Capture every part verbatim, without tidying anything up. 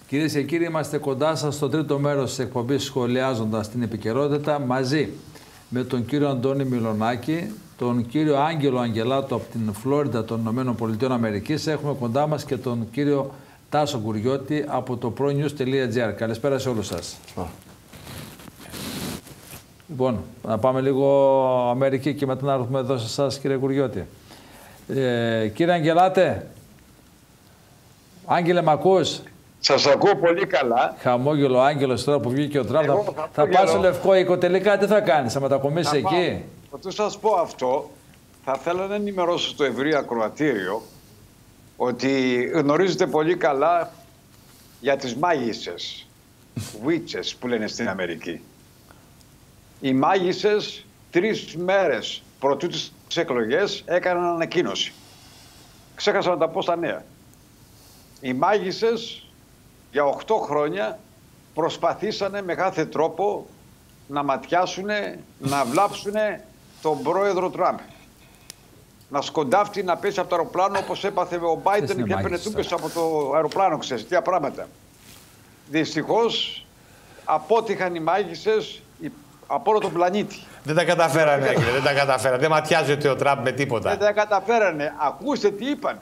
Κυρίες και κύριοι, είμαστε κοντά σας στο τρίτο μέρος της εκπομπής σχολιάζοντας την επικαιρότητα μαζί με τον κύριο Αντώνη Μιλονάκη, τον κύριο Άγγελο Αγγελάτο από την Φλόριντα των Ηνωμένων Πολιτειών Αμερικής. Έχουμε κοντά μας και τον κύριο Τάσο Γκουριώτη από το pronews τελεία gr. Καλησπέρα σε όλους σας. Oh. Λοιπόν, να πάμε λίγο Αμερική και μετά να έρθουμε εδώ σε εσάς, κύριε Γκουριώτη. Ε, κύριε Αγγελάτε, Άγγελε, μ' ακούς? Σας ακούω πολύ καλά. Χαμόγελο Άγγελος τώρα που βγήκε ο Τραμπ. Θα, θα πας στο Λευκό Οίκο, τελικά τι θα κάνεις, θα μετακομίσεις εκεί? Όταν σας πω αυτό, θα θέλω να ενημερώσω στο ευρύ ακροατήριο ότι γνωρίζετε πολύ καλά για τις μάγισσες, witches που λένε στην Αμερική. Οι μάγισσες τρεις μέρες πρωτού τις εκλογές έκαναν ανακοίνωση. Ξέχασα να τα πω στα νέα. Οι μάγισσες για οκτώ χρόνια προσπαθήσανε με κάθε τρόπο να ματιάσουνε, να βλάψουνε τον πρόεδρο Τραμπ. Να σκοντάφτει, να πέσει από το αεροπλάνο όπως έπαθε ο Μπάιντεν και έπαιρνε τούπες από το αεροπλάνο, ξέρεις, τέτοια πράγματα. Δυστυχώς απότυχαν οι μάγισσες από όλο τον πλανήτη. Δεν τα καταφέρανε, Άγγελε, δεν τα καταφέρανε. Δεν ματιάζεται ο Τραμπ με τίποτα. Δεν τα καταφέρανε. Ακούστε τι είπαν.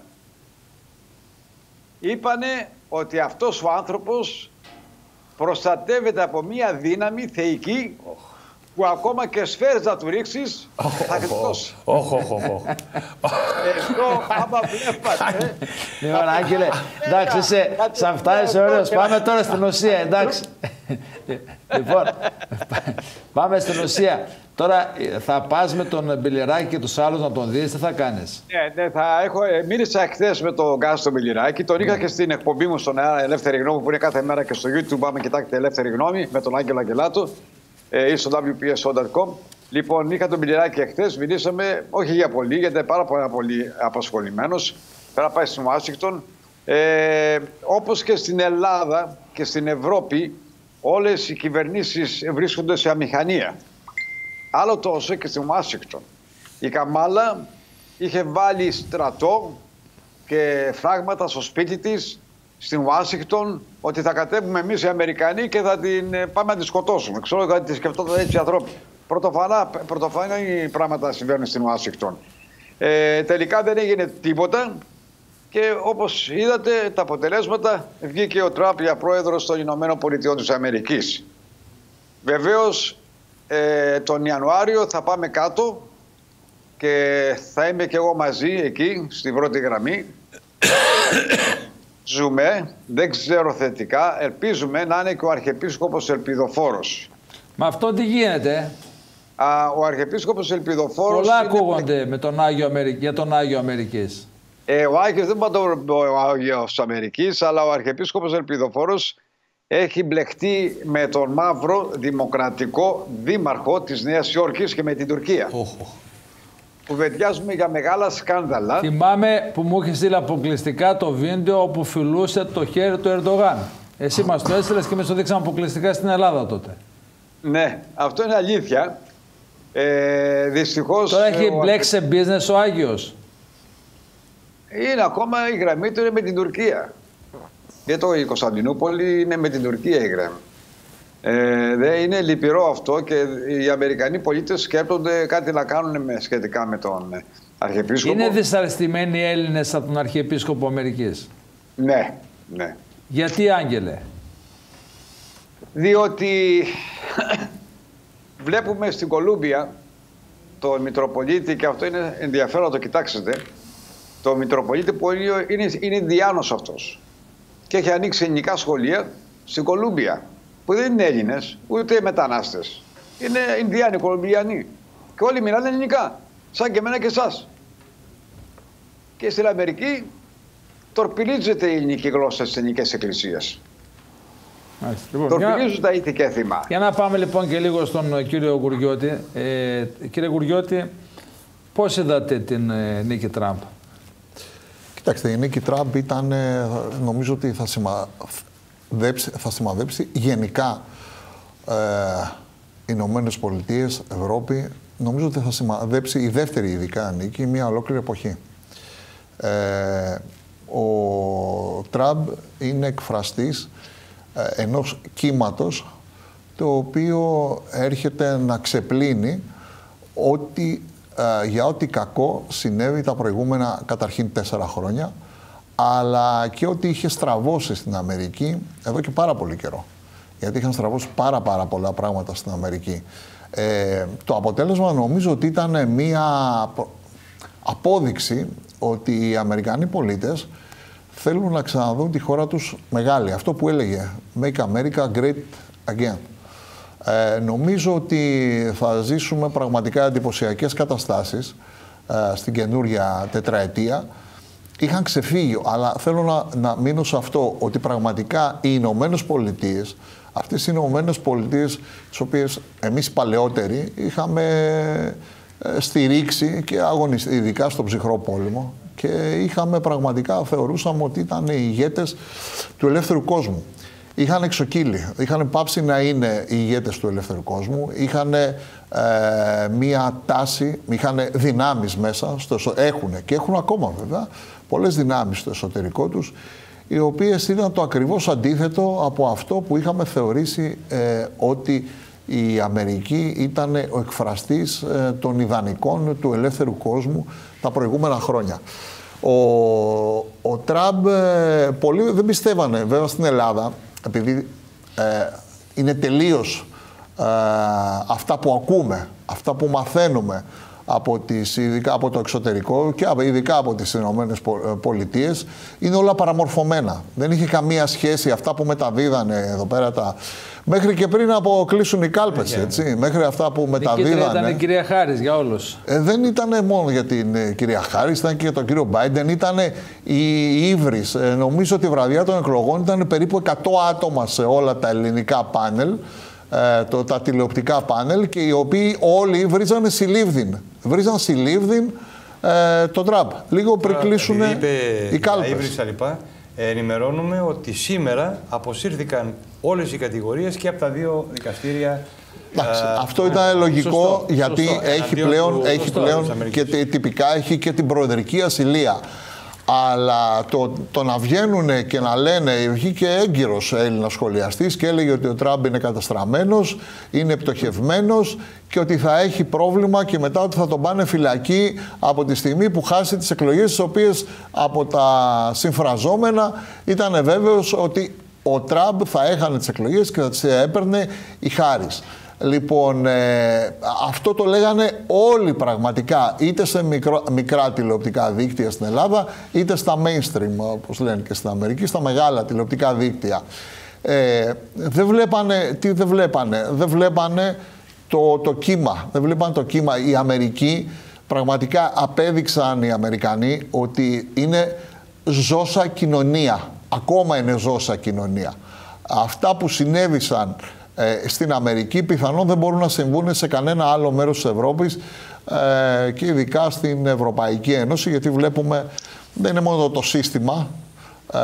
Είπανε ότι αυτός ο άνθρωπος προστατεύεται από μία δύναμη θεϊκή που ακόμα και σφαίρες να του ρίξεις θα γλιτώσει. Όχι, όχι, όχι. Εδώ άμα βλέπατε... Λοιπόν, Άγγελε, εντάξει, σε αυτά είσαι ωραίος. Πάμε τώρα στην ουσία, εντάξει. Λοιπόν, πάμε στην ουσία. Τώρα θα πας με τον Μπιλιράκη και τους άλλους να τον δεις, τι θα κάνεις? Ναι, ναι, θα έχω. Μίλησα χθες με τον Γκάστο Μπιλιράκη, τον είχα και στην εκπομπή μου στον αέρα Ελεύθερη Γνώμη που είναι κάθε μέρα και στο YouTube. Πάμε κοιτάξτε Ελεύθερη Γνώμη με τον Άγγελο Αγγελάτο ή στο ντάμπλιου πι ες ο τελεία κομ. Λοιπόν, είχα τον Μπιλιράκη χθες, μιλήσαμε όχι για πολύ, γιατί είναι πάρα πολύ, πολύ απασχολημένος. Πέρα πάει στην Ουάσιγκτον. Ε, όπως και στην Ελλάδα και στην Ευρώπη, όλες οι κυβερνήσεις βρίσκονται σε αμηχανία. Άλλο τόσο και στην Ουάσιγκτον. Η Καμάλα είχε βάλει στρατό και φράγματα στο σπίτι της στην Ουάσιγκτον ότι θα κατέβουμε εμείς οι Αμερικανοί και θα την πάμε να τη σκοτώσουμε. Ξέρω γιατί τη σκεφτόταν έτσι οι ανθρώποι. Πρωτοφανή πράγματα συμβαίνουν στην Ουάσιγκτον. Ε, τελικά δεν έγινε τίποτα και όπως είδατε τα αποτελέσματα βγήκε ο Τραμπ για πρόεδρος των Ηνωμένων Πολιτειών της Αμερικής. Βεβαίως ε, τον Ιανουάριο θα πάμε κάτω και θα είμαι και εγώ μαζί εκεί στην πρώτη γραμμή. Ζούμε, δεν ξέρω θετικά, ελπίζουμε να είναι και ο Αρχιεπίσκοπος Ελπιδοφόρος. Με αυτό τι γίνεται? Α, ο Αρχιεπίσκοπος Ελπιδοφόρος... Πολλά είναι... ακούγονται με τον Άγιο Αμερική, για τον Άγιο Αμερικής. Ε, ο Άγιος δεν είναι ο Άγιος Αμερικής, αλλά ο Αρχιεπίσκοπος Ελπιδοφόρος έχει μπλεχτεί με τον μαύρο δημοκρατικό δήμαρχο της Νέας Υόρκης και με την Τουρκία. Oh. Κουβεντιάζουμε για μεγάλα σκάνδαλα. Θυμάμαι που μου είχε στείλει αποκλειστικά το βίντεο όπου φιλούσε το χέρι του Ερντογάν. Εσύ μας το έστειλες και μας το δείξαμε αποκλειστικά στην Ελλάδα τότε. Ναι, αυτό είναι αλήθεια. Ε, δυστυχώς... Τώρα έχει ο... μπλέξει σε business ο Άγιος. Είναι ακόμα η γραμμή του είναι με την Τουρκία. Και το η Κωνσταντινούπολη είναι με την Τουρκία η γραμμή. Ε, δε, είναι λυπηρό αυτό και οι Αμερικανοί πολίτες σκέπτονται κάτι να κάνουν με, σχετικά με τον Αρχιεπίσκοπο. Είναι δυσαρεστημένοι οι Έλληνες από τον Αρχιεπίσκοπο Αμερικής? Ναι, ναι. Γιατί, Άγγελε? Διότι βλέπουμε στην Κολούμπια τον Μητροπολίτη, και αυτό είναι ενδιαφέρον να το κοιτάξετε, το Μητροπολίτη που είναι, είναι Ινδιάνος αυτός και έχει ανοίξει ελληνικά σχολεία στην Κολούμπια, που δεν είναι Έλληνες, ούτε μετανάστες. Είναι Ινδιάνοι, Κολομβιανοί. Και όλοι μιλάνε ελληνικά, σαν και εμένα και εσάς. Και στην Αμερική τορπιλίζεται η ελληνική γλώσσα στις ελληνικές εκκλησίες. Λοιπόν, τορπιλίζουν τα ήθη και έθιμα. Για να πάμε λοιπόν και λίγο στον κύριο Γκουριώτη. Ε, κύριε Γκουριώτη, πώς είδατε την ε, νίκη Τραμπ? Κοιτάξτε, η νίκη Τραμπ ήταν, νομίζω ότι θα σημα... θα σημαδέψει γενικά ε, Ηνωμένες Πολιτείες, Ευρώπη. Νομίζω ότι θα σημαδέψει η δεύτερη ειδικά νίκη μια ολόκληρη εποχή. Ε, ο Τραμπ είναι εκφραστής ενός κύματος το οποίο έρχεται να ξεπλύνει ότι, για ό,τι κακό συνέβη τα προηγούμενα καταρχήν τέσσερα χρόνια, αλλά και ότι είχε στραβώσει στην Αμερική εδώ και πάρα πολύ καιρό. Γιατί είχαν στραβώσει πάρα πάρα πολλά πράγματα στην Αμερική. Ε, το αποτέλεσμα νομίζω ότι ήταν μία απόδειξη ότι οι Αμερικανοί πολίτες θέλουν να ξαναδούν τη χώρα τους μεγάλη. Αυτό που έλεγε Make America Great Again. Ε, νομίζω ότι θα ζήσουμε πραγματικά εντυπωσιακές καταστάσεις ε, στην καινούργια τετραετία. Είχαν ξεφύγει, αλλά θέλω να, να μείνω σε αυτό, ότι πραγματικά οι Ηνωμένες Πολιτείες, αυτές οι Ηνωμένες Πολιτείες, τις οποίες εμείς παλαιότεροι είχαμε ε, στηρίξει και αγωνιστεί, ειδικά στον ψυχρό πόλεμο, και είχαμε πραγματικά, θεωρούσαμε ότι ήταν οι ηγέτες του ελεύθερου κόσμου. Είχαν εξοκύλει, είχαν πάψει να είναι οι ηγέτες του ελεύθερου κόσμου, είχαν ε, μία τάση, είχαν δυνάμεις μέσα, στο, έχουν και έχουν ακόμα βέβαια, πολλές δυνάμεις στο εσωτερικό τους, οι οποίες ήταν το ακριβώς αντίθετο από αυτό που είχαμε θεωρήσει ε, ότι η Αμερική ήταν ο εκφραστής ε, των ιδανικών του ελεύθερου κόσμου τα προηγούμενα χρόνια. Ο, ο Τραμπ, ε, πολλοί δεν πιστεύανε βέβαια στην Ελλάδα, επειδή ε, είναι τελείως ε, αυτά που ακούμε, αυτά που μαθαίνουμε από, τις, ειδικά από το εξωτερικό και ειδικά από τις Ηνωμένες Πολιτείες, είναι όλα παραμορφωμένα. Δεν είχε καμία σχέση αυτά που μεταδίδανε εδώ πέρα τα... Μέχρι και πριν από κλείσουν οι κάλπες, έτσι. Μέχρι αυτά που μεταδίδανε. Ήταν η κυρία Χάρις για όλους. Ε, δεν ήταν μόνο για την ε, κυρία Χάρις, ήταν και για τον κύριο Μπάιντεν. Ήταν οι ύβρις. Ε, νομίζω ότι η βραδιά των εκλογών ήταν περίπου εκατό άτομα σε όλα τα ελληνικά πάνελ, ε, το, τα τηλεοπτικά πάνελ, και οι οποίοι όλοι βρίζανε συλλήβδιν. Βρίζαν συλλήβδιν ε, τον Τραμπ. Λίγο πριν κλείσουν οι κάλπες. Ενημερώνουμε ότι σήμερα αποσύρθηκαν όλες οι κατηγορίες και από τα δύο δικαστήρια. Εντάξει, α, αυτό ήταν α, λογικό, σωστό, γιατί σωστό. έχει πλέον, του, έχει σωστό, πλέον και τυπικά έχει και την προεδρική ασυλία. Αλλά το, το να βγαίνουν και να λένε, βγήκε έγκυρος Έλληνας σχολιαστής και έλεγε ότι ο Τραμπ είναι καταστραμμένος, είναι πτωχευμένος και ότι θα έχει πρόβλημα και μετά ότι θα τον πάνε φυλακή από τη στιγμή που χάσει τις εκλογές, τις οποίες από τα συμφραζόμενα ήταν βέβαιος ότι ο Τραμπ θα έχανε τις εκλογές και θα τις έπαιρνε η Χάρις. Λοιπόν, ε, αυτό το λέγανε όλοι πραγματικά, είτε σε μικρό, μικρά τηλεοπτικά δίκτυα στην Ελλάδα, είτε στα mainstream, όπως λένε και στην Αμερική, στα μεγάλα τηλεοπτικά δίκτυα. Ε, δεν βλέπανε, τι δεν βλέπανε, δεν βλέπανε το, το κύμα, δεν βλέπανε το κύμα. Η Αμερική, πραγματικά απέδειξαν οι Αμερικανοί ότι είναι ζώσα κοινωνία, ακόμα είναι ζώσα κοινωνία. Αυτά που συνέβησαν στην Αμερική πιθανόν δεν μπορούν να συμβούν σε κανένα άλλο μέρος της Ευρώπης ε, και ειδικά στην Ευρωπαϊκή Ένωση, γιατί βλέπουμε δεν είναι μόνο το σύστημα, ε,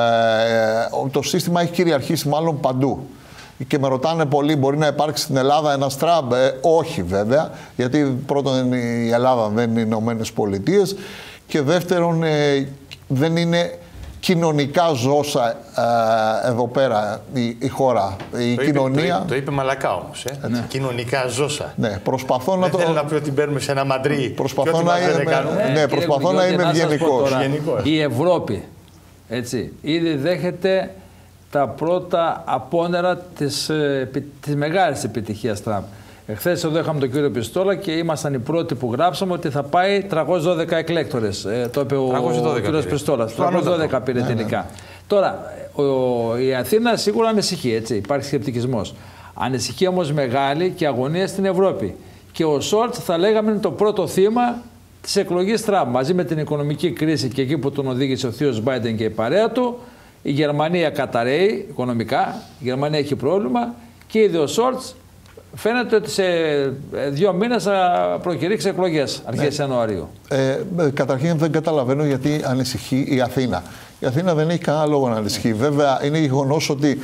το σύστημα έχει κυριαρχήσει μάλλον παντού. Και με ρωτάνε πολλοί, μπορεί να υπάρξει στην Ελλάδα ένας Τραμπ? Ε, όχι βέβαια, γιατί πρώτον η Ελλάδα δεν είναι οι Ηνωμένες Πολιτείες και δεύτερον ε, δεν είναι κοινωνικά ζώσα ε, εδώ πέρα η, η χώρα, η το κοινωνία. Είπε, το, το είπε μαλακά όμως, ε. ναι. Κοινωνικά ζώσα. Ναι, προσπαθώ δεν να το... Δεν θέλει να πει ότι μπαίνουμε σε ένα μαντρί. Προσπαθώ να είμαι, ναι, ναι, προσπαθώ να είμαι ευγενικός. Η Ευρώπη, έτσι, ήδη δέχεται τα πρώτα απόνερα της, της μεγάλης επιτυχίας Τραμπ. Εχθές εδώ είχαμε τον κύριο Πιστόλα και ήμασταν οι πρώτοι που γράψαμε ότι θα πάει τριακόσιες δώδεκα εκλέκτορες. Ε, το είπε ο, ο κύριος Πιστόλας. τριακόσιες δώδεκα πήρε ναι, τελικά. Ναι. Τώρα, ο, η Αθήνα σίγουρα ανησυχεί, έτσι, υπάρχει σκεπτικισμός. Ανησυχεί όμως μεγάλη και αγωνία στην Ευρώπη. Και ο Σόλτς θα λέγαμε είναι το πρώτο θύμα της εκλογής Τραμπ. Μαζί με την οικονομική κρίση και εκεί που τον οδήγησε ο θείος Μπάιντεν και η παρέα του, η Γερμανία καταραίει οικονομικά, η Γερμανία έχει πρόβλημα και είδε ο Σόλτς. Φαίνεται ότι σε δύο μήνες θα προκηρύξει εκλογές αρχές ναι. Ιανουαρίου. Ε, καταρχήν δεν καταλαβαίνω γιατί ανησυχεί η Αθήνα. Η Αθήνα δεν έχει κανένα λόγο να ανησυχεί. Βέβαια είναι γεγονός ότι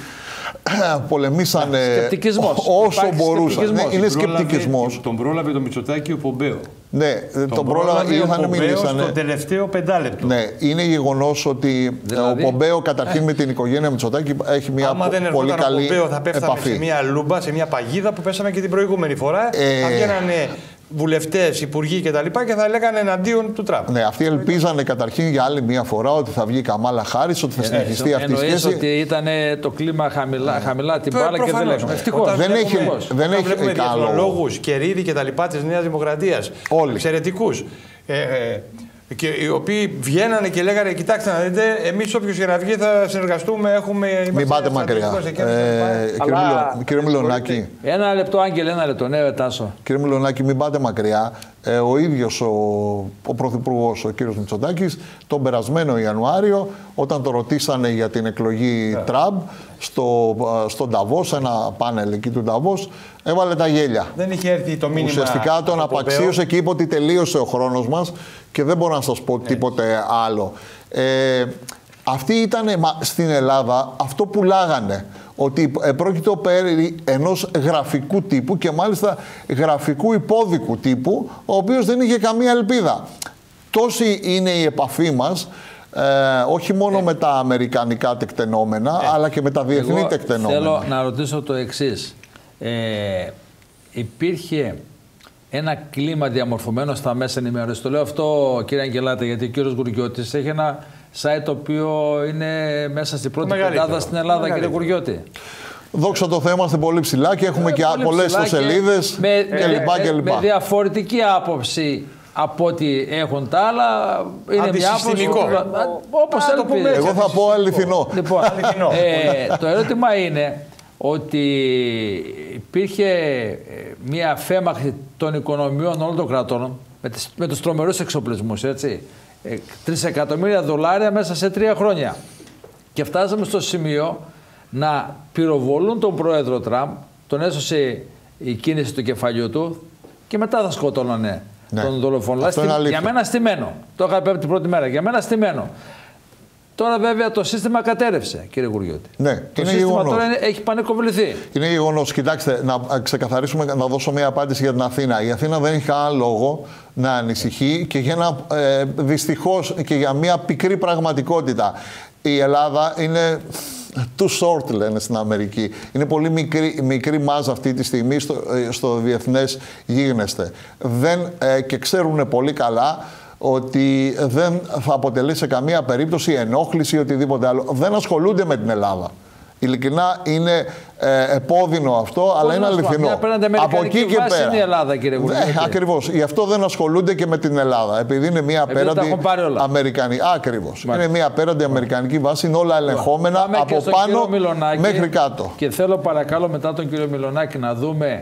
πολεμήσανε όσο μπορούσαν. Ναι, είναι σκεπτικισμός. Τον πρόλαβε το Μητσοτάκη ο Πομπέο. Ναι, τον, τον πρόλαβε ήρθαν μιλήσανε. Στο τελευταίο πεντάλεπτο. Ναι, είναι γεγονός ότι δηλαδή, ο Πομπέο καταρχήν με την οικογένεια Μητσοτάκη έχει μια άμα δεν πολύ καλή Πομπέο, θα πέφταμε επαφή. Σε μια λούμπα, σε μια παγίδα που πέσαμε και την προηγούμενη φορά. Ε... Θα βγαίνανε βουλευτές, υπουργοί κτλ. Και, και θα λέγανε εναντίον του Τραμπ. Ναι, αυτοί ελπίζανε καταρχήν για άλλη μια φορά ότι θα βγει η Καμάλα Χάρις, ότι θα συνεχιστεί αυτή η σχέση. Ότι ήταν το κλίμα χαμηλά, χαμηλά την μπάλα και δεν λέγαμε. Ευτυχώς. Δεν έχει, δεν έχει βλέπουμε καλό. Διεθνολόγους, Κερίδη κτλ. Της Νέας Δημοκρατίας. Εξαιρετικούς. Ε, ε, και οι οποίοι βγαίνανε και λέγανε: κοιτάξτε να δείτε, εμείς όποιος και να βγει θα συνεργαστούμε. Έχουμε, μην πάτε μακριά. Ε, Αλλά... Κύριε Μιλονάκη. Ένα λεπτό, Άγγελε, ένα λεπτό. Ναι, Τάσο. Κύριε Μιλονάκη, μην πάτε μακριά. Ε, ο ίδιος ο, ο Πρωθυπουργός, ο κύριος Μητσοτάκης, τον περασμένο Ιανουάριο, όταν το ρωτήσανε για την εκλογή yeah. Τραμπ στο, στο Νταβός, ένα πάνελ εκεί του Νταβός, έβαλε τα γέλια. Δεν είχε έρθει το μήνυμα. Ουσιαστικά τον απαξίωσε και είπε ότι τελείωσε ο χρόνος μας και δεν μπορώ να σας πω yeah. τίποτε άλλο. Ε, αυτοί ήταν στην Ελλάδα, αυτό που πουλάγανε. Ότι πρόκειται περί ενός γραφικού τύπου και μάλιστα γραφικού υπόδικου τύπου, ο οποίος δεν είχε καμία ελπίδα. Τόση είναι η επαφή μας, ε, όχι μόνο ε. με τα αμερικανικά τεκτενόμενα, ε. αλλά και με τα διεθνή Εγώ τεκτενόμενα. Θέλω να ρωτήσω το εξής. Ε, υπήρχε ένα κλίμα διαμορφωμένο στα μέσα ενημέρωσης. Το λέω αυτό, κύριε Αγγελάτε, γιατί ο κύριος Γουργιώτης έχει ένα site το οποίο είναι μέσα στην πρώτη πεντάδα στην Ελλάδα, κύριε Γουργιώτη. Δόξα τω Θεώ, είμαστε πολύ ψηλά και έχουμε ε, και πολλές σελίδες με, κλπ. Με, με διαφορετική άποψη από ό,τι έχουν τα άλλα. Είναι μια άποψη. Όπως θέλετε. Εγώ θα πω αληθινό. Λοιπόν, ε, το ερώτημα είναι ότι υπήρχε μια αφέμαξη των οικονομιών όλων των κρατών με, τις, με τους τρομερούς εξοπλισμούς, έτσι. Τρισεκατομμύρια δολάρια μέσα σε τρία χρόνια. Και φτάσαμε στο σημείο να πυροβολούν τον πρόεδρο Τραμπ, τον έσωσε η κίνηση του κεφαλιού του και μετά θα σκοτώνανε ναι. τον δολοφόνο. Για μένα στημένο. Το είχα πει την πρώτη μέρα. Για μένα στημένο. Τώρα βέβαια το σύστημα κατέρευσε, κύριε Γουργιώτη. Ναι, το είναι σύστημα γεγονός. τώρα είναι, έχει πανικοβληθεί. Είναι γεγονός. Κοιτάξτε, να ξεκαθαρίσουμε, να δώσω μια απάντηση για την Αθήνα. Η Αθήνα δεν έχει κανένα λόγο να ανησυχεί και για ένα, ε, δυστυχώς και για μια πικρή πραγματικότητα. Η Ελλάδα είναι too short, λένε στην Αμερική. Είναι πολύ μικρή, μικρή μάζα αυτή τη στιγμή στο, στο διεθνές γίγνεσθε. Δεν, ε, και ξέρουν πολύ καλά ότι δεν θα αποτελεί σε καμία περίπτωση ενόχληση ή οτιδήποτε άλλο. Δεν ασχολούνται με την Ελλάδα. Ειλικρινά είναι ε, επώδυνο αυτό, Πώς αλλά είναι αληθινό. Από εκεί και πέρα. Είναι η Ελλάδα, κύριε Γουργιώτη. Ναι, ακριβώς. Γι' αυτό δεν ασχολούνται και με την Ελλάδα. Επειδή είναι μια απέραντη αμερικανική. Ακριβώς. Είναι μια απέραντη αμερικανική βάση. Είναι όλα ελεγχόμενα από πάνω μέχρι κάτω. Και θέλω παρακαλώ μετά τον κύριο Μιλονάκη να δούμε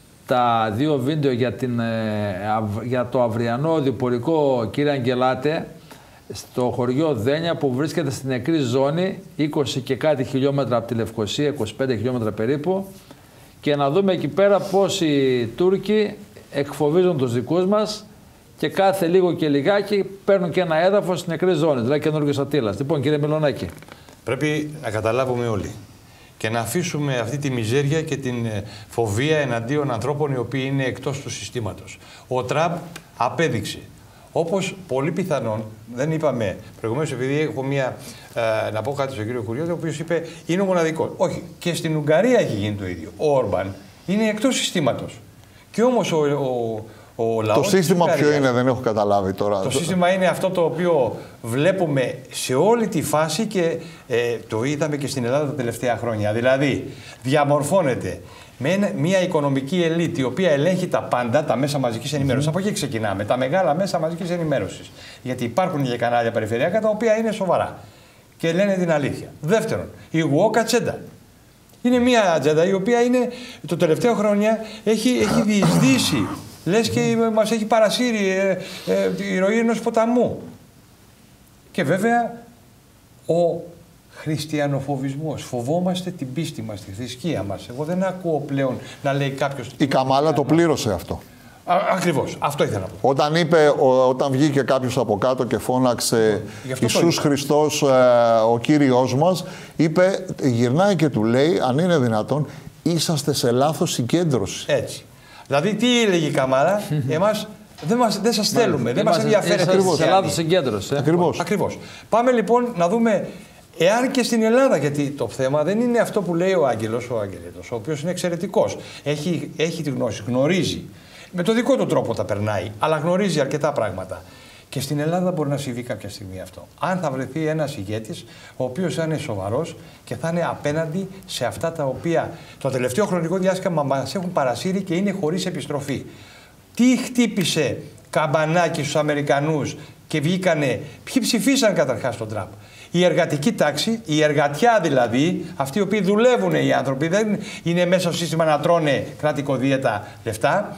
τα δύο βίντεο για, την, για το αυριανό διπορικό, κύριε Αγγελάτε, στο χωριό Δένια που βρίσκεται στην νεκρή ζώνη, είκοσι και κάτι χιλιόμετρα από τη Λευκοσία, είκοσι πέντε χιλιόμετρα περίπου, και να δούμε εκεί πέρα πώς οι Τούρκοι εκφοβίζουν τους δικούς μας και κάθε λίγο και λιγάκι παίρνουν και ένα έδαφος στην νεκρή ζώνη, δηλαδή καινούργιος Αττήλας. Λοιπόν, κύριε Μιλονάκη. Πρέπει να καταλάβουμε όλοι και να αφήσουμε αυτή τη μιζέρια και την φοβία εναντίον ανθρώπων οι οποίοι είναι εκτός του συστήματος. Ο Τραμπ απέδειξε, όπως πολύ πιθανόν, δεν είπαμε προηγουμένως, επειδή έχω μία, ε, να πω κάτι στον κύριο Γουργιώτη, ο οποίος είπε είναι ο μοναδικός. Όχι, και στην Ουγγαρία έχει γίνει το ίδιο. Ο Όρμπαν είναι εκτός συστήματος. Και όμως ο, ο, ο λαός. Το σύστημα ποιο είναι, δεν έχω καταλάβει τώρα. Το σύστημα είναι αυτό το οποίο βλέπουμε σε όλη τη φάση και ε, το είδαμε και στην Ελλάδα τα τελευταία χρόνια. Δηλαδή, διαμορφώνεται με μια οικονομική ελίτ η οποία ελέγχει τα πάντα, τα μέσα μαζικής ενημέρωσης. Mm. Από εκεί ξεκινάμε, τα μεγάλα μέσα μαζικής ενημέρωσης. Γιατί υπάρχουν και κανάλια περιφερειακά τα οποία είναι σοβαρά και λένε την αλήθεια. Δεύτερον, η Woke Agenda. Είναι μια ατζέντα η οποία είναι, το τελευταίο χρόνια έχει, έχει διεισδύσει. Λες και μας έχει παρασύρει ε, ε, τη ροή ενός ποταμού. Και βέβαια ο χριστιανοφοβισμός. Φοβόμαστε την πίστη μας, τη θρησκεία μας. Εγώ δεν ακούω πλέον να λέει κάποιος... Η Καμάλα το πλήρωσε αυτό. Α, ακριβώς. Αυτό ήθελα να πω. Όταν, είπε, ο, όταν βγήκε κάποιος από κάτω και φώναξε Ιησούς Χριστός, ε, ο Κύριος μας, είπε, γυρνάει και του λέει, αν είναι δυνατόν, είσαστε σε λάθος συγκέντρωση. Έτσι. Δηλαδή, τι έλεγε η Καμάλα, εμάς Δεν, μας, δεν σας θέλουμε, δεν μας ενδιαφέρει. Ακριβώς. Ελλάδος συγκέντρωση. Ακριβώς. Ακριβώς. Πάμε λοιπόν να δούμε, εάν και στην Ελλάδα, γιατί το θέμα δεν είναι αυτό που λέει ο Άγγελος, ο Αγγελέτος, ο οποίος είναι εξαιρετικός. Έχει, έχει τη γνώση, γνωρίζει. Με το δικό του τρόπο τα περνάει, αλλά γνωρίζει αρκετά πράγματα. Και στην Ελλάδα μπορεί να συμβεί κάποια στιγμή αυτό. Αν θα βρεθεί ένας ηγέτης, ο οποίος θα είναι σοβαρός και θα είναι απέναντι σε αυτά τα οποία το τελευταίο χρονικό διάστημα μας έχουν παρασύρει και είναι χωρίς επιστροφή. Τι χτύπησε καμπανάκι στους Αμερικανούς και βγήκανε, ποιοι ψηφίσαν καταρχάς τον Τραμπ? Η εργατική τάξη, η εργατιά δηλαδή, αυτοί οι οποίοι δουλεύουν οι άνθρωποι, δεν είναι μέσα στο σύστημα να τρώνε κρατικοδίαιτα λεφτά.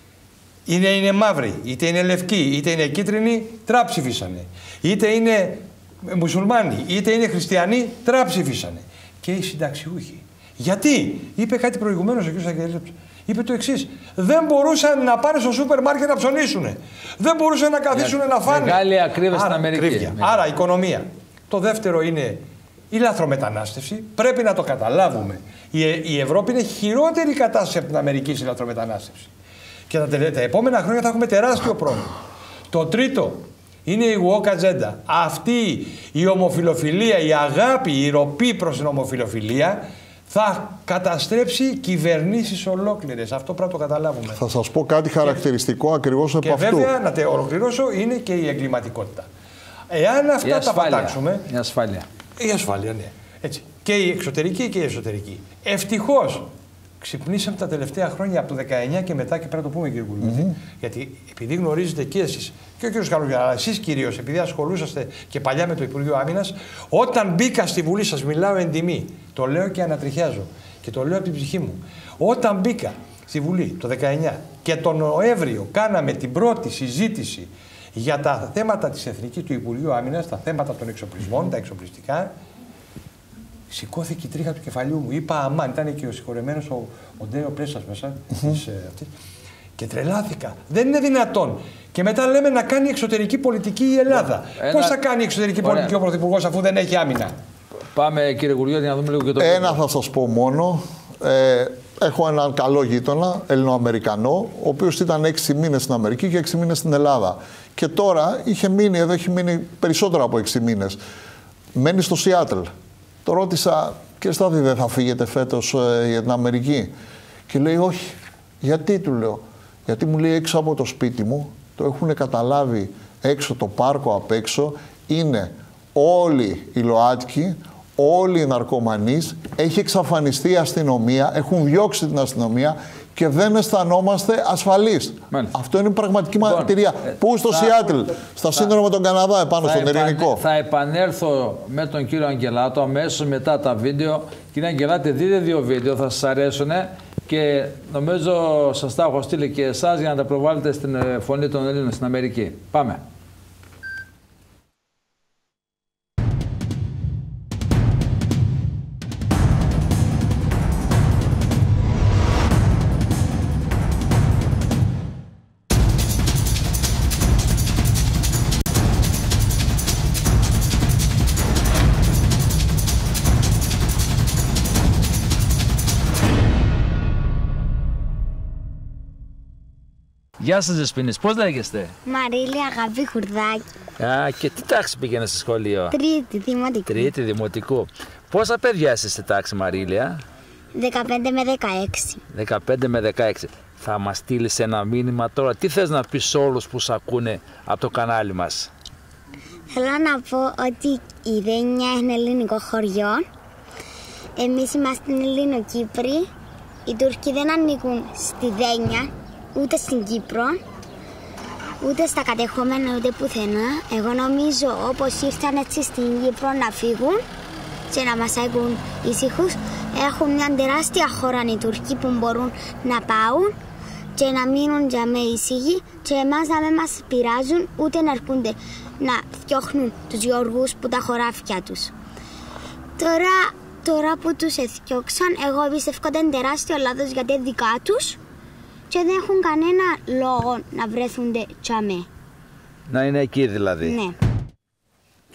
Είναι, είναι μαύροι, είτε είναι λευκοί, είτε είναι κίτρινοι, Τραμπ ψηφίσανε. Είτε είναι μουσουλμάνοι, είτε είναι χριστιανοί, Τραμπ ψηφίσανε. Και οι συνταξιούχοι. Γιατί? Είπε κάτι προηγουμένως ο κ. Αγγελέτος. Είπε το εξής. Δεν μπορούσαν να πάνε στο σούπερ μάρκετ να ψωνίσουν. Δεν μπορούσαν να καθίσουν να φάνε. Μεγάλη ακρίβεια στην Αμερική. Άρα, οικονομία. Το δεύτερο είναι η λαθρομετανάστευση. Πρέπει να το καταλάβουμε. Η, η Ευρώπη είναι χειρότερη κατάσταση από την Αμερική στη λαθρομετανάστευση. Και τα, τα επόμενα χρόνια θα έχουμε τεράστιο πρόβλημα. Το τρίτο είναι η woke agenda. Αυτή η ομοφιλοφιλία, η αγάπη, η ροπή προς την ομοφιλοφιλία θα καταστρέψει κυβερνήσεις ολόκληρες. Αυτό πρέπει να το καταλάβουμε. Θα σας πω κάτι χαρακτηριστικό και, ακριβώς από αυτού. Και βέβαια, να το ολοκληρώσω, είναι και η εγκληματικότητα. Εάν αυτά τα πατάξουμε... Η ασφάλεια. Η ασφάλεια, ναι. Έτσι. Και η εξωτερική και η εσωτερική. Ευτυχώς ξυπνήσαμε τα τελευταία χρόνια από το δεκαεννιά και μετά, και πρέπει να το πούμε, κύριε Κουλούτη, mm-hmm. γιατί επειδή γνωρίζετε και εσείς και ο κύριος Καλογιάννης, αλλά εσείς κυρίως, επειδή ασχολούσαστε και παλιά με το Υπουργείο Άμυνας, όταν μπήκα στη Βουλή, σας μιλάω εν τιμή, το λέω και ανατριχιάζω και το λέω από την ψυχή μου. Όταν μπήκα στη Βουλή το δεκαεννιά και τον Νοέμβριο κάναμε την πρώτη συζήτηση για τα θέματα της Εθνικής του Υπουργείου Άμυνας, τα θέματα των εξοπλισμών, τα εξοπλιστικά, σηκώθηκε η τρίχα του κεφαλιού μου. Είπα αμάν, ήταν και ο συγχωρεμένος ο, ο Ντέο Πρέσας μέσα. Mm-hmm. της, ε, αυτή, και τρελάθηκα. Δεν είναι δυνατόν. Και μετά λέμε να κάνει εξωτερική πολιτική η Ελλάδα. Ένα... Πώς θα κάνει εξωτερική Ωραία. πολιτική ο Πρωθυπουργός αφού δεν έχει άμυνα? Πάμε, κύριε Γουργιώτη, να δούμε λίγο και το. Ένα θα σας πω μόνο. Ε, έχω έναν καλό γείτονα, Ελληνοαμερικανό, ο οποίος ήταν έξι μήνες στην Αμερική και έξι μήνες στην Ελλάδα. Και τώρα είχε μείνει, εδώ έχει μείνει περισσότερο από έξι μήνες. Μένει στο Σιάτλ. Το ρώτησα, κύριε Στάθη, δεν θα φύγετε φέτος ε, για την Αμερική? Και λέει όχι. Γιατί, του λέω? Γιατί μου λέει έξω από το σπίτι μου, το έχουν καταλάβει έξω το πάρκο απ' έξω, είναι όλοι οι ΛΟΑΤΚΙ, όλοι οι ναρκωμανείς, έχει εξαφανιστεί η αστυνομία, έχουν διώξει την αστυνομία και δεν αισθανόμαστε ασφαλείς. Μάλιστα. Αυτό είναι πραγματική λοιπόν, μαρτυρία. Ε, Πού στο θα, Σιάτλ, στα σύνορα με τον Καναδά, επάνω στον επανε, Ειρηνικό. Θα επανέλθω με τον κύριο Αγγελάτο αμέσως μετά τα βίντεο. Κύριε Αγγελάτη, δείτε δύο βίντεο, θα σας αρέσουν και νομίζω σας τα έχω στείλει και εσάς για να τα προβάλλετε στην Φωνή των Ελλήνων στην Αμερική. Πάμε. Γεια σας Δεσποίνης, πώς λέγεστε? Μαρίλη Αγάπη Χουρδάκη. Α, και τι τάξη πήγαινε στο σχολείο? Τρίτη δημοτικού. Τρίτη δημοτικού. Πόσα παιδιά είστε στη τάξη, Μαρίλια? δεκαπέντε με δεκαέξι. δεκαπέντε με δεκαέξι. Θα μας στείλεις ένα μήνυμα τώρα. Τι θες να πεις σε όλους που σ' ακούνε από το κανάλι μας? Θέλω να πω ότι η Δένια είναι ελληνικό χωριό. Εμείς είμαστε Ελληνοκύπροι. Οι Τούρκοι δεν ανήκουν στη Δένια, ούτε στην Κύπρο, ούτε στα κατεχόμενα, ούτε πουθενά. Εγώ νομίζω όπως ήρθαν έτσι στην Κύπρο να φύγουν και να μας έχουν ήσυχους. Έχουν μια τεράστια χώρα οι Τούρκοι που μπορούν να πάουν και να μείνουν για με ήσυχοι και εμάς να μην μας πειράζουν ούτε να έρχονται να φτιάχνουν τους γεωργούς που τα χωράφια τους. Τώρα, τώρα που τους εθιώξαν, εγώ πιστεύω ότι είναι τεράστιο λάθος γιατί είναι δικά τους και δεν έχουν κανένα λόγο να βρέθονται τσαμέ. Να είναι εκεί δηλαδή. Ναι.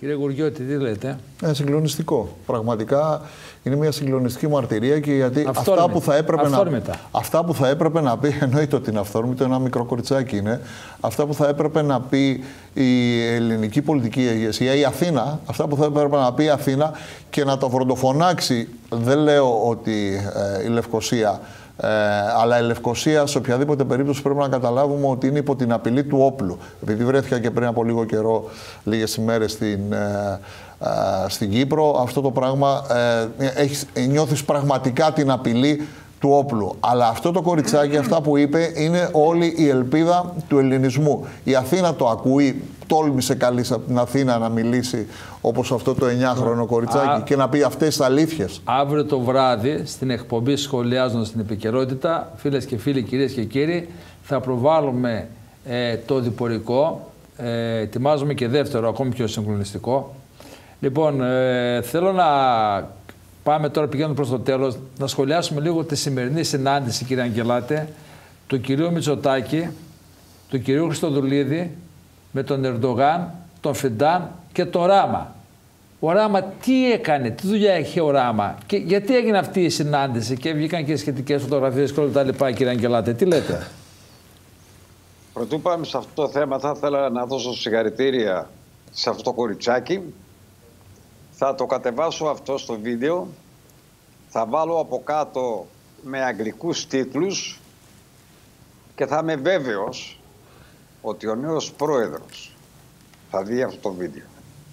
Κύριε Γουργιώτη, τι λέτε? Ε, συγκλονιστικό. Πραγματικά είναι μια συγκλονιστική μαρτυρία και γιατί αυθόρμητα. αυτά που, θα έπρεπε να, αυθόρμητα. αυτά που θα έπρεπε να πει, εννοείται ότι είναι αυθόρμητο, ένα μικρό κοριτσάκι είναι, αυτά που θα έπρεπε να πει η ελληνική πολιτική ηγεσία, η Αθήνα, αυτά που θα έπρεπε να πει η Αθήνα και να το βροντοφωνάξει, δεν λέω ότι ε, η Λευκοσία, Ε, αλλά η Λευκοσία σε οποιαδήποτε περίπτωση πρέπει να καταλάβουμε ότι είναι υπό την απειλή του όπλου. Επειδή βρέθηκα και πριν από λίγο καιρό, λίγες ημέρες στην, ε, ε, στην Κύπρο, αυτό το πράγμα ε, έχεις, νιώθεις πραγματικά την απειλή του όπλου. Αλλά αυτό το κοριτσάκι, αυτά που είπε, είναι όλη η ελπίδα του ελληνισμού. Η Αθήνα το ακούει, τόλμησε καλής από την Αθήνα να μιλήσει όπως αυτό το εννιάχρονο κοριτσάκι Α... και να πει αυτές τις αλήθειες. Αύριο το βράδυ, στην εκπομπή Σχολιάζοντας την Επικαιρότητα, φίλες και φίλοι, κυρίες και κύριοι, θα προβάλλουμε ε, το διπορικό. Ε, ετοιμάζουμε και δεύτερο, ακόμη πιο συγκλονιστικό. Λοιπόν, ε, θέλω να πάμε τώρα, πηγαίνουμε προς το τέλος, να σχολιάσουμε λίγο τη σημερινή συνάντηση, κύριε Αγγελάτε, του κυρίου Μητσοτάκη, του κυρίου Χριστοδουλίδη, με τον Ερντογάν, τον Φιντάν και τον Ράμα. Ο Ράμα τι έκανε, τι δουλειά έχει ο Ράμα και γιατί έγινε αυτή η συνάντηση και βγήκαν και σχετικές φωτογραφίες και όλα τα λοιπά, κύριε Αγγελάτε, τι λέτε? Πρωτού πάμε σε αυτό το θέμα, θα ήθελα να δώσω συγχαρητήρια σε αυτό το κοριτσάκι. Θα το κατεβάσω αυτό στο βίντεο, θα βάλω από κάτω με αγγλικούς τίτλους και θα είμαι βέβαιος ότι ο νέος πρόεδρος θα δει αυτό το βίντεο.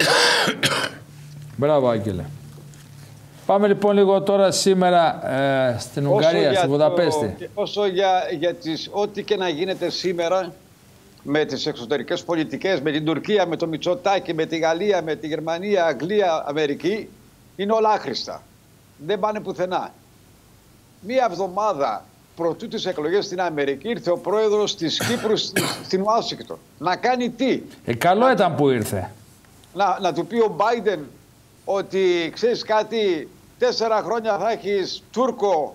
Μπράβο, Άγγελε. Πάμε λοιπόν λίγο τώρα σήμερα ε, στην Ουγγαρία, στη Βουδαπέστη. Το, όσο για, για τις, ό,τι και να γίνεται σήμερα με τις εξωτερικές πολιτικές, με την Τουρκία, με το Μητσοτάκη, με τη Γαλλία, με τη Γερμανία, Αγγλία, Αμερική, είναι όλα άχρηστα. Δεν πάνε πουθενά. Μία εβδομάδα προτού τις εκλογές στην Αμερική ήρθε ο πρόεδρος της Κύπρου στην Ουάσιγκτον. Να κάνει τι? Ε, καλό να, ήταν που ήρθε. Να, να του πει ο Μπάιντεν ότι ξέρεις κάτι, τέσσερα χρόνια θα έχεις Τούρκο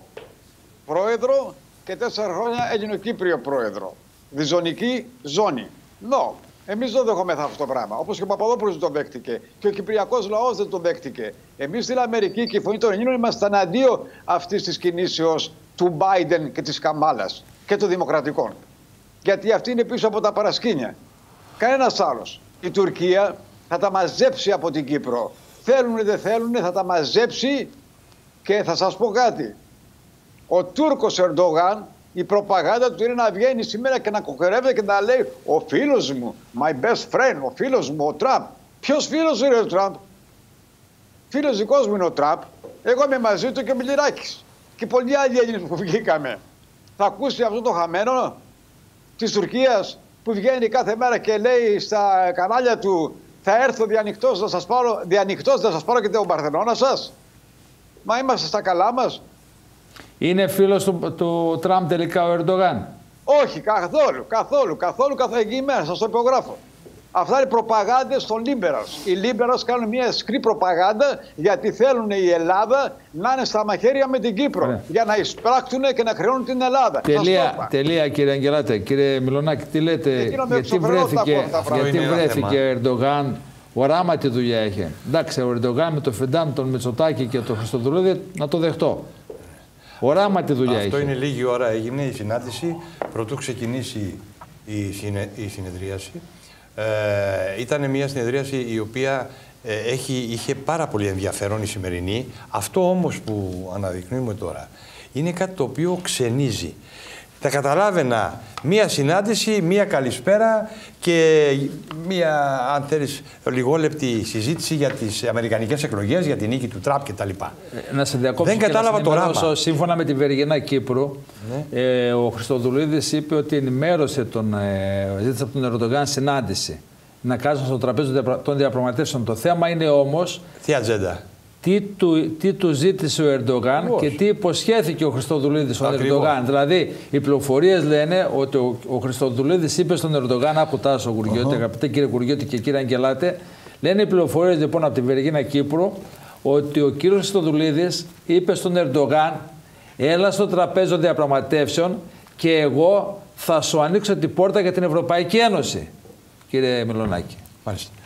πρόεδρο και τέσσερα χρόνια Ελληνοκύπριο πρόεδρο. Διζωνική ζώνη. Νο. Εμείς δεν δεχόμεθα αυτό το πράγμα. Όπως και ο Παπαδόπουλος δεν το δέχτηκε. Και ο Κυπριακός λαός δεν το δέχτηκε. Εμείς στην Αμερική και η Φωνή των Ελλήνων ήμασταν αντίον αυτής της κινήσεως του Μπάιντεν και της Καμάλας και των Δημοκρατικών. Γιατί αυτή είναι πίσω από τα παρασκήνια. Κανένας άλλος. Η Τουρκία θα τα μαζέψει από την Κύπρο. Θέλουν ή δεν θέλουν, θα τα μαζέψει και θα σας πω κάτι. Ο Τούρκος Ερντογάν, η προπαγάνδα του είναι να βγαίνει σήμερα και να κοκορεύεται και να λέει ο φίλος μου, my best friend, ο φίλος μου, ο Τραμπ. Ποιος φίλος είναι ο Τραμπ? Φίλος δικός μου είναι ο Τραμπ. Εγώ είμαι μαζί του και ο Μιλιράκης. Και πολλοί άλλοι Έλληνες που βγήκαμε. Θα ακούσει αυτό το χαμένο της Τουρκίας που βγαίνει κάθε μέρα και λέει στα κανάλια του θα έρθω διανυκτός να σας πάρω, διανυκτός να σας πάρω και τον Παρθενώνα σας. Μα είμαστε στα καλά μας. Είναι φίλος του, του Τραμπ τελικά ο Ερντογάν? Όχι, καθόλου, καθόλου, καθόλου, καθόλου εγγυημένα, σας το υπογράφω. Αυτά είναι προπαγάνδες των liberals. Οι liberals κάνουν μια σκρή προπαγάνδα γιατί θέλουν η Ελλάδα να είναι στα μαχαίρια με την Κύπρο. Yeah. Για να εισπράκτουν και να χρεώνουν την Ελλάδα. Τελεία, τελεία κύριε Αγγελάτε. Κύριε Μιλονάκη, τι λέτε, γιατί βρέθηκε, γιατί βρέθηκε ο Ερντογάν, οράμα τι δουλειά έχει. Εντάξει, ο Ερντογάν με το Φιντάν, τον Μητσοτάκη και τον Χριστοδουλίδη να το δεχτώ. Οράματι δουλειά Αυτό είχε. είναι λίγη ώρα, έγινε η συνάντηση, πρωτού ξεκινήσει η, συνε, η συνεδρίαση. Ε, ήταν μια συνεδρίαση η οποία ε, έχει, είχε πάρα πολύ ενδιαφέρον η σημερινή. Αυτό όμως που αναδεικνύουμε τώρα είναι κάτι το οποίο ξενίζει. Θα καταλάβαινα μία συνάντηση, μία καλησπέρα και μία, αν θέλεις, λιγόλεπτη συζήτηση για τις αμερικανικές εκλογές, για την νίκη του Τραμπ κτλ. Να σε διακόψω. Δεν κατάλαβα το ράμα. Σύμφωνα με τη Βεργινά Κύπρου, ναι. ε, ο Χριστοδουλίδης είπε ότι ενημέρωσε τον, ε, ζήτησε από τον Ερντογάν συνάντηση. Να κάτσουν στο τραπέζι των διαπραγματεύσεων. Το θέμα είναι όμως. Τι ατζέντα. Τι του, τι του ζήτησε ο Ερντογάν Πώς. και τι υποσχέθηκε ο Χριστοδουλίδης στον Ερντογάν. Δηλαδή, οι πληροφορίες λένε ότι ο, ο Χριστοδουλίδης είπε στον Ερντογάν, άκου Τάσο Γουργιώτη, uh-huh. αγαπητέ κύριε Γουργιώτη και κύριε Αγγελάτε, λένε οι πληροφορίες λοιπόν από τη Βεργίνα Κύπρου ότι ο κύριος Χριστοδουλίδης είπε στον Ερντογάν, έλα στο τραπέζι των διαπραγματεύσεων και εγώ θα σου ανοίξω την πόρτα για την Ευρωπαϊκή Ένωση. Κύριε Μιλονάκη. Μάλιστα.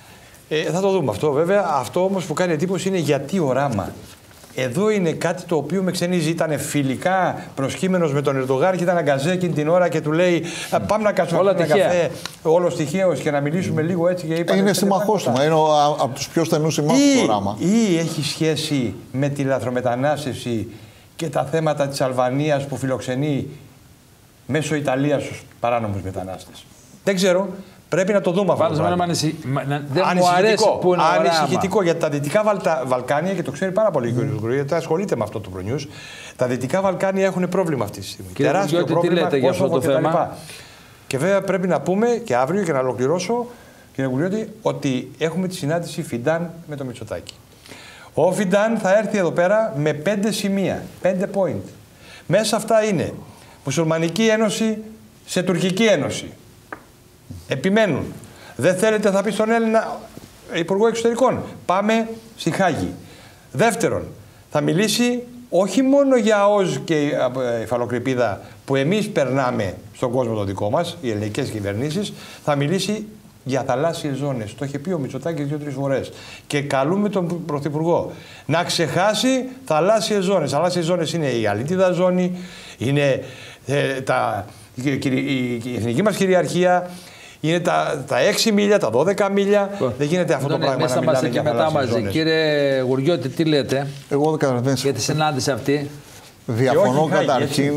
Ε, θα το δούμε αυτό βέβαια. Αυτό όμως που κάνει εντύπωση είναι γιατί οράμα. Εδώ είναι κάτι το οποίο με ξενίζει. Ήταν φιλικά προσκύμενος με τον Ερντογάν και ήταν αγκαζέ εκείνη την ώρα και του λέει πάμε να κάτσουμε ένα καφέ. Όλο τυχαίος και να μιλήσουμε λίγο έτσι. Και είπαν, είναι συμμαχός του. Είναι από τους πιο στενούς συμμάχους του οράμα. Ή έχει σχέση με τη λαθρομετανάστευση και τα θέματα της Αλβανίας που φιλοξενεί μέσω Ιταλίας τους παράνομους μετανάστες. Δεν ξέρω. Πρέπει να το δούμε αυτό. Πάντως, δεν μου αρέσει που είναι ανησυχητικό, γιατί τα Δυτικά Βαλτα... Βαλκάνια, και το ξέρει πάρα πολύ ο κ. Γκουρί, γιατί ασχολείται με αυτό το Pro News, τα Δυτικά Βαλκάνια έχουν πρόβλημα αυτή τη στιγμή. Κύριε τεράστιο Γκουρί, πρόβλημα, τι λέτε για αυτό το θέμα. Και βέβαια πρέπει να πούμε και αύριο, για να ολοκληρώσω, κύριε Γκουρί, ότι έχουμε τη συνάντηση Φιντάν με το Μητσοτάκη. Ο Φιντάν θα έρθει εδώ πέρα με πέντε σημεία, πέντε point. Μέσα αυτά είναι Μουσουλμανική Ένωση σε Τουρκική Ένωση. Επιμένουν. Δεν θέλετε, θα πει στον Έλληνα Υπουργό Εξωτερικών, πάμε στη Χάγη. Δεύτερον, θα μιλήσει όχι μόνο για ΟΣ και υφαλοκρηπίδα που εμείς περνάμε στον κόσμο το δικό μας, οι ελληνικές κυβερνήσεις, θα μιλήσει για θαλάσσιες ζώνες. Το είχε πει ο Μητσοτάκης δύο-τρεις φορές. Και καλούμε τον Πρωθυπουργό να ξεχάσει θαλάσσιες ζώνες. Θαλάσσιες ζώνες είναι η αλήτιδα ζώνη, είναι ε, τα, η, η, η εθνική μας κυριαρχία, είναι τα, τα έξι μίλια, τα δώδεκα μίλια. Oh. Δεν γίνεται αυτό το πράγμα να μιλάμε για θαλάσσιες ζώνες. Κύριε Γουριώτη, τι λέτε Εγώ δεν για τη συνάντηση αυτή? Διαφωνώ καταρχήν,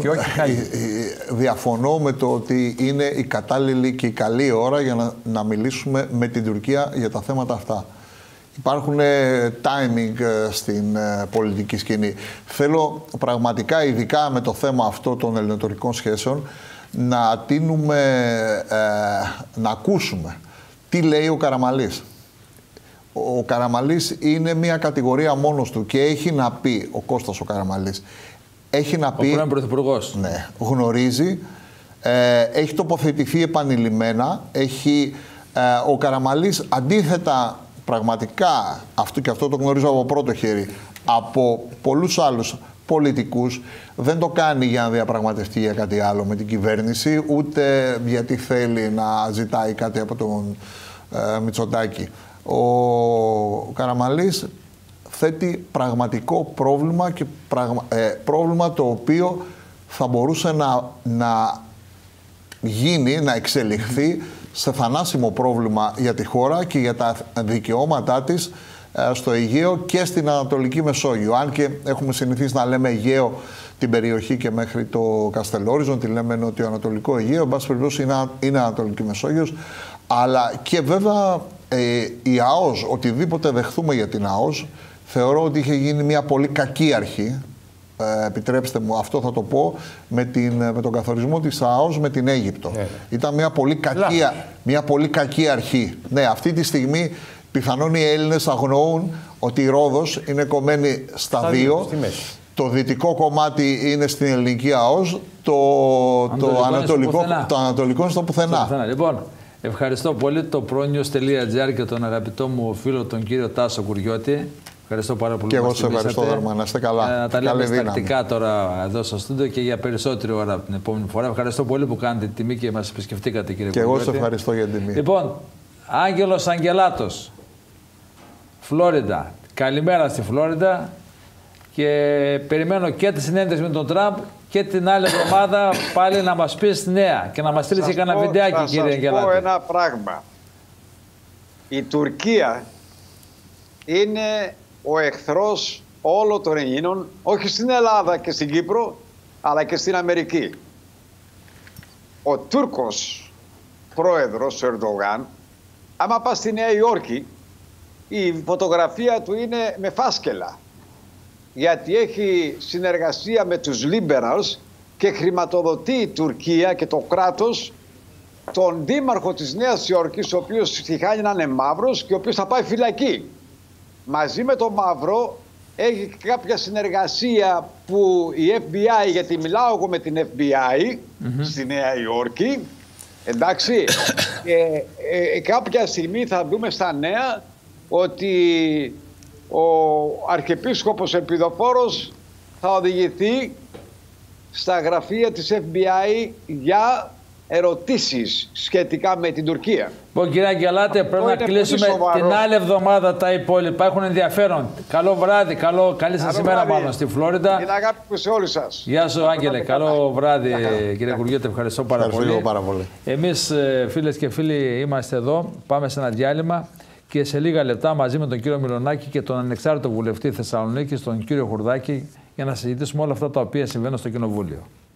διαφωνώ με το ότι είναι η κατάλληλη και η καλή ώρα για να, να μιλήσουμε με την Τουρκία για τα θέματα αυτά. Υπάρχουν timing στην πολιτική σκηνή. Θέλω πραγματικά, ειδικά με το θέμα αυτό των ελληνοτουρκικών σχέσεων, να τίνουμε, ε, να ακούσουμε τι λέει ο Καραμανλής. Ο Καραμανλής είναι μια κατηγορία μόνος του και έχει να πει, ο Κώστας ο Καραμανλής, έχει να πει, ο πρώην Πρωθυπουργός. Ναι, γνωρίζει, ε, έχει τοποθετηθεί επανειλημμένα, έχει, ε, ο Καραμανλής αντίθετα πραγματικά, αυτό και αυτό το γνωρίζω από πρώτο χέρι, από πολλούς άλλους πολιτικούς, δεν το κάνει για να διαπραγματευτεί για κάτι άλλο με την κυβέρνηση, ούτε γιατί θέλει να ζητάει κάτι από τον ε, Μητσοτάκη. Ο, ο Καραμανλής θέτει πραγματικό πρόβλημα και πραγμα, ε, πρόβλημα το οποίο θα μπορούσε να, να γίνει, να εξελιχθεί σε θανάσιμο πρόβλημα για τη χώρα και για τα δικαιώματά της ε, στο Αιγαίο και στην Ανατολική Μεσόγειο. Αν και έχουμε συνηθίσει να λέμε Αιγαίο την περιοχή και μέχρι το Καστελόριζον, τη λέμε νοτιοανατολικό Αιγαίο, εν πάση περιπτώσει είναι, είναι Ανατολική Μεσόγειος, αλλά και βέβαια ε, η ΑΟΣ, οτιδήποτε δεχθούμε για την ΑΟΣ, θεωρώ ότι είχε γίνει μια πολύ κακή αρχή, ε, επιτρέψτε μου, αυτό θα το πω, με, την, με τον καθορισμό της ΑΟΣ με την Αίγυπτο. Ναι. Ήταν μια πολύ, κακή, μια πολύ κακή αρχή. Ναι, αυτή τη στιγμή πιθανόν οι Έλληνες αγνοούν ότι η Ρόδος είναι κομμένη στα, στα δύο. Το δυτικό κομμάτι είναι στην ελληνική ΑΟΣ, το, το, ανατολικό, το ανατολικό είναι στο πουθενά. Στο πουθενά. Λοιπόν, ευχαριστώ πολύ το pronews τελεία gr και τον αγαπητό μου φίλο τον κύριο Τάσο Γουριώτη. Ευχαριστώ πάρα πολύ. Και εγώ σε ευχαριστώ, Δερμά. Να είστε καλά. Ε, να τα λέμε τακτικά τώρα εδώ στο στούντιο και για περισσότερη ώρα την επόμενη φορά. Ευχαριστώ πολύ που κάνετε την τιμή και μας επισκεφτήκατε, κύριε Γουριώτη. Και εγώ σε ευχαριστώ για την τιμή. Λοιπόν, Άγγελος Αγγελάτος, Φλόριντα. Καλημέρα στη Φλόριντα και περιμένω και τη συνέντευξη με τον Τραμπ και την άλλη εβδομάδα πάλι να μας πεις νέα και να μας στείλεις και κανένα βιντεάκι, κύριε Αγγελάτη. Θα σας πω ένα πράγμα. Η Τουρκία είναι ο εχθρός όλων των Ελλήνων, όχι στην Ελλάδα και στην Κύπρο, αλλά και στην Αμερική. Ο Τούρκος πρόεδρος, ο Ερντογάν, άμα πας στη Νέα Υόρκη, η φωτογραφία του είναι με φάσκελα. Γιατί έχει συνεργασία με τους liberals και χρηματοδοτεί η Τουρκία και το κράτος τον δήμαρχο της Νέας Υόρκης, ο οποίος τυχάνει να είναι μαύρος και ο οποίος θα πάει φυλακή. Μαζί με τον μαύρο έχει κάποια συνεργασία που η εφ μπι άι, γιατί μιλάω εγώ με την εφ μπι άι mm-hmm. στη Νέα Υόρκη, εντάξει, και ε, ε, κάποια στιγμή θα δούμε στα νέα ότι ο Αρχιεπίσκοπος Ελπιδοφόρος θα οδηγηθεί στα γραφεία της εφ μπι άι για ερωτήσεις σχετικά με την Τουρκία. Λοιπόν, κύριε Αγγελάτε, πρέπει να κλείσουμε την άλλη εβδομάδα τα υπόλοιπα. Έχουν ενδιαφέρον. Καλό βράδυ, καλό, καλή σας ημέρα μάλλον στη Φλόριντα. Την αγάπη μου σε όλους σας. Γεια σου, Άγγελε. Καλό βράδυ, κύριε Κουριώτη. Ευχαριστώ πάρα πολύ. πάρα πολύ. Εμείς, φίλες και φίλοι, είμαστε εδώ. Πάμε σε ένα διάλειμμα και σε λίγα λεπτά μαζί με τον κύριο Μιλονάκη και τον ανεξάρτητο βουλευτή Θεσσαλονίκης, τον κύριο Χουρδάκη, για να συζητήσουμε όλα αυτά τα οποία συμβαίνουν στο Κοινοβούλιο.